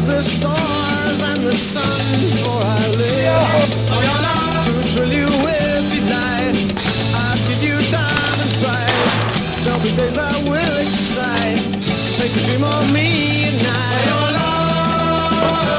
the stars and the sun, for I live to thrill you with delight. I'll give you diamonds bright. There'll be days that will excite. Make you dream of me at night.